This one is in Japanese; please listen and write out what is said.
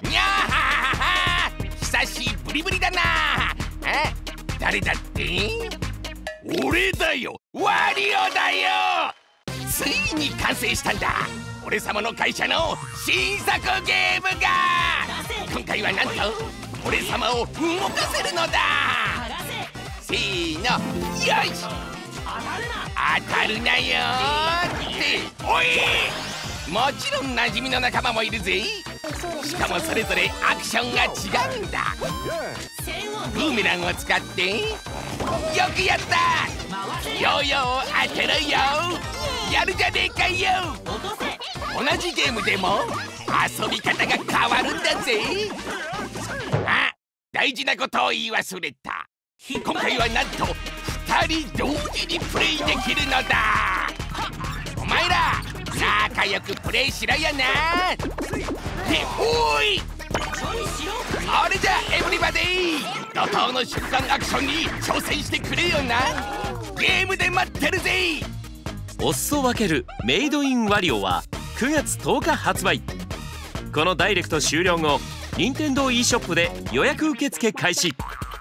にゃーははは。久しぶりぶりだな。誰だって？俺だよ、ワリオだよ。ついに完成したんだ、俺様の会社の新作ゲームが。今回はなんと俺様を動かせるのだ。せーの、よし。当たるなよーって。おい、もちろん馴染みの仲間もいるぜ。しかもそれぞれアクションが違うんだ。ブーメランを使ってよくやった。ヨーヨーを当てろよ。やるじゃねえかよ。同じゲームでも遊び方が変わるんだぜ。あ、大事なことを言い忘れた。今回はなんと2人同時にプレイできるのだ。お前ら仲良くプレイしろよな。っておい、それじゃエブリバディ、怒涛の瞬間アクションに挑戦してくれよな。ゲームで待ってるぜ。 お裾分けるメイドインワリオは9月10日発売。このダイレクト終了後、任天堂 e ショップで予約受付開始。